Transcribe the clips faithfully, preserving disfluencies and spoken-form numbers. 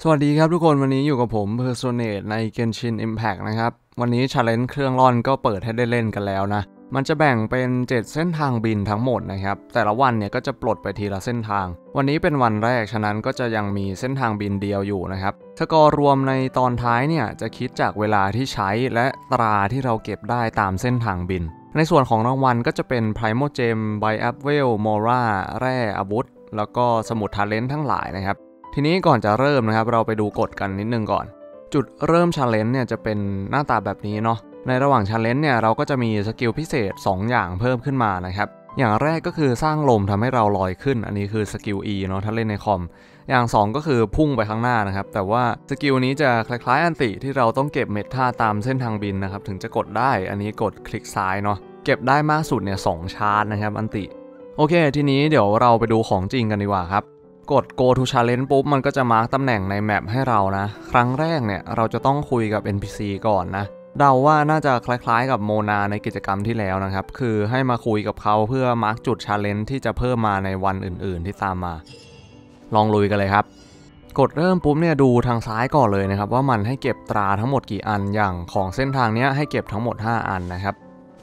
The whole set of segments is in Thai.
สวัสดีครับทุกคนวันนี้อยู่กับผม Personate ใน Genshin Impact นะครับวันนี้ Challenge เครื่องร่อนก็เปิดให้ได้เล่นกันแล้วนะมันจะแบ่งเป็นเจ็ดเส้นทางบินทั้งหมดนะครับแต่ละวันเนี่ยก็จะปลดไปทีละเส้นทางวันนี้เป็นวันแรกฉะนั้นก็จะยังมีเส้นทางบินเดียวอยู่นะครับสกอร์รวมในตอนท้ายเนี่ยจะคิดจากเวลาที่ใช้และตราที่เราเก็บได้ตามเส้นทางบินในส่วนของรางวัลก็จะเป็น Primo Gem Buy Up Well Mora แร่อาวุธแล้วก็สมุด Talent ทั้งหลายนะครับทีนี้ก่อนจะเริ่มนะครับเราไปดูกฎกันนิดนึงก่อนจุดเริ่ม Challenge เนี่ยจะเป็นหน้าตาแบบนี้เนาะในระหว่าง Challenge เนี่ยเราก็จะมีสกิลพิเศษสองอย่างเพิ่มขึ้นมานะครับอย่างแรกก็คือสร้างลมทำให้เราลอยขึ้นอันนี้คือสกิล E เนาะถ้าเล่นในคอมอย่างสองก็คือพุ่งไปข้างหน้านะครับแต่ว่าสกิลนี้จะคล้ายๆอันติที่เราต้องเก็บเม็ดท่าตามเส้นทางบินนะครับถึงจะกดได้อันนี้กดคลิกซ้ายเนาะเก็บได้มากสุดเนี่ยสองชาร์จนะครับอันติโอเคทีนี้เดี๋ยวเราไปดูของจริงกันดีกว่าครับกด go to challenge ปุ๊บมันก็จะมาร์กตำแหน่งในแมปให้เรานะครั้งแรกเนี่ยเราจะต้องคุยกับ เอ็น พี ซี ก่อนนะเดาว่าน่าจะคล้ายๆกับโมนาในกิจกรรมที่แล้วนะครับคือให้มาคุยกับเขาเพื่อมาร์กจุด challenge ที่จะเพิ่มมาในวันอื่นๆที่ตามมาลองลุยกันเลยครับกดเริ่มปุ๊บเนี่ยดูทางซ้ายก่อนเลยนะครับว่ามันให้เก็บตราทั้งหมดกี่อันอย่างของเส้นทางนี้ให้เก็บทั้งหมดห้าอันนะครับ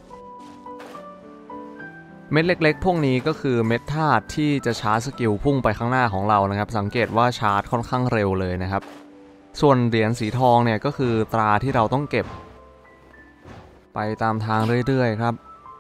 เม็ดเล็กๆพวกนี้ก็คือเม็ดธาตุที่จะชาร์จสกิลพุ่งไปข้างหน้าของเรานะครับสังเกตว่าชาร์จค่อนข้างเร็วเลยนะครับส่วนเหรียญสีทองเนี่ยก็คือตราที่เราต้องเก็บไปตามทางเรื่อยๆครับ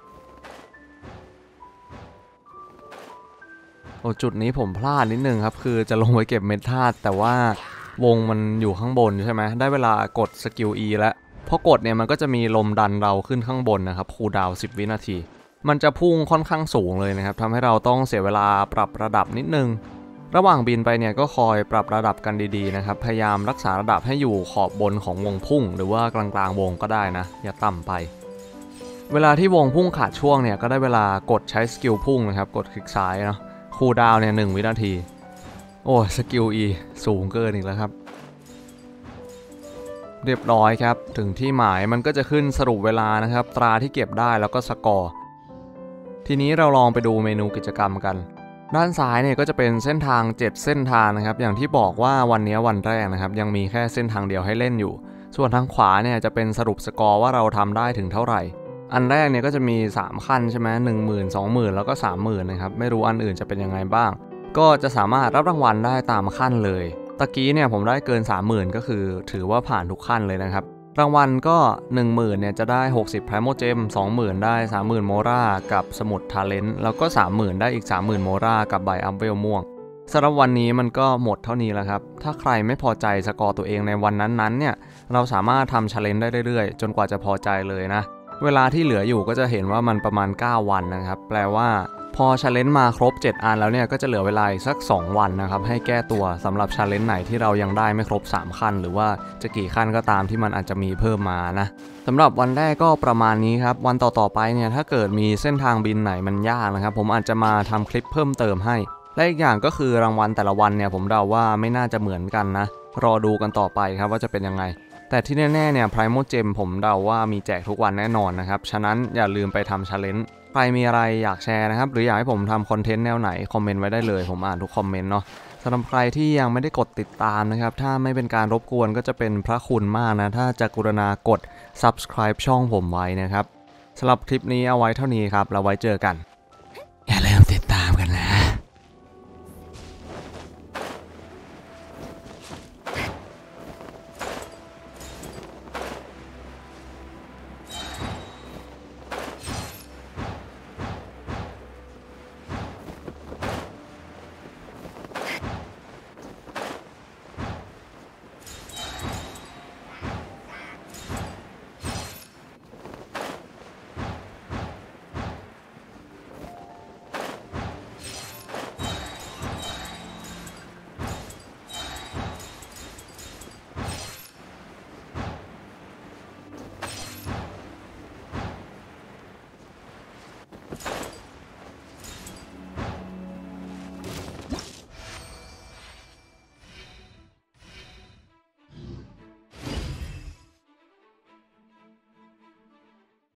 โอ้จุดนี้ผมพลาดนิดนึงครับคือจะลงไปเก็บเม็ดธาตุแต่ว่าวงมันอยู่ข้างบนใช่ไหมได้เวลากดสกิล E แล้วพอกดเนี่ยมันก็จะมีลมดันเราขึ้นข้างบนนะครับคูลดาวน์สิบวินาทีมันจะพุ่งค่อนข้างสูงเลยนะครับทำให้เราต้องเสียเวลาปรับระดับนิดนึงระหว่างบินไปเนี่ยก็คอยปรับระดับกันดีๆนะครับพยายามรักษาระดับให้อยู่ขอบบนของวงพุ่งหรือว่ากลางๆวงก็ได้นะอย่าต่ำไปเวลาที่วงพุ่งขาดช่วงเนี่ยก็ได้เวลากดใช้สกิลพุ่งนะครับกดคลิกซ้ายเนาะคูลดาวน์เนี่ยหนึ่งวินาทีโอ้สกิล E สูงเกินอีกแล้วครับเรียบร้อยครับถึงที่หมายมันก็จะขึ้นสรุปเวลานะครับตราที่เก็บได้แล้วก็สกอร์ทีนี้เราลองไปดูเมนูกิจกรรมกันด้านซ้ายเนี่ยก็จะเป็นเส้นทางเจ็ดเส้นทางนะครับอย่างที่บอกว่าวันนี้วันแรกนะครับยังมีแค่เส้นทางเดียวให้เล่นอยู่ส่วนทางขวาเนี่ยจะเป็นสรุปสกอร์ว่าเราทำได้ถึงเท่าไหร่อันแรกเนี่ยก็จะมีสามขั้นใช่ไหมหนึ่งหมื่น สองหมื่นแล้วก็ สามหมื่นนะครับไม่รู้อันอื่นจะเป็นยังไงบ้างก็จะสามารถรับรางวัลได้ตามขั้นเลยตะกี้เนี่ยผมได้เกิน สามหมื่น ก็คือถือว่าผ่านทุกขั้นเลยนะครับรางวัลก็ หนึ่งหมื่น เนี่ยจะได้หกสิบ Primo Gem สองหมื่น ได้ สามหมื่น Mora กับสมุด Talent แล้วก็ สามหมื่น ได้อีก สามหมื่น Mora กับ Buy Up Well ม่วงสำหรับวันนี้มันก็หมดเท่านี้แล้วครับถ้าใครไม่พอใจสกอร์ตัวเองในวันนั้นๆเนี่ยเราสามารถทำ Challenge ได้เรื่อยๆจนกว่าจะพอใจเลยนะเวลาที่เหลืออยู่ก็จะเห็นว่ามันประมาณเก้าวันนะครับแปลว่าพอ Challenge มาครบเจ็ดอันแล้วเนี่ยก็จะเหลือเวลาอีกสักสองวันนะครับให้แก้ตัวสำหรับ Challenge ไหนที่เรายังได้ไม่ครบสามขั้นหรือว่าจะกี่ขั้นก็ตามที่มันอาจจะมีเพิ่มมานะสำหรับวันแรกก็ประมาณนี้ครับวันต่อๆไปเนี่ยถ้าเกิดมีเส้นทางบินไหนมันยากนะครับผมอาจจะมาทำคลิปเพิ่มเติมให้และอีกอย่างก็คือรางวัลแต่ละวันเนี่ยผมเดาว่าไม่น่าจะเหมือนกันนะรอดูกันต่อไปครับว่าจะเป็นยังไงแต่ที่แน่ๆเนี่ย Primo Gem ผมเดาว่ามีแจกทุกวันแน่นอนนะครับฉะนั้นอย่าลืมไปทำ Challenge ใครมีอะไรอยากแชร์นะครับหรืออยากให้ผมทำคอนเทนต์แนวไหนคอมเมนต์ไว้ได้เลยผมอ่านทุกคอมเมนต์เนาะสำหรับใครที่ยังไม่ได้กดติดตามนะครับถ้าไม่เป็นการรบกวนก็จะเป็นพระคุณมากนะถ้าจะกรุณากด Subscribe ช่องผมไว้นะครับสำหรับคลิปนี้เอาไว้เท่านี้ครับแล้วไว้เจอกัน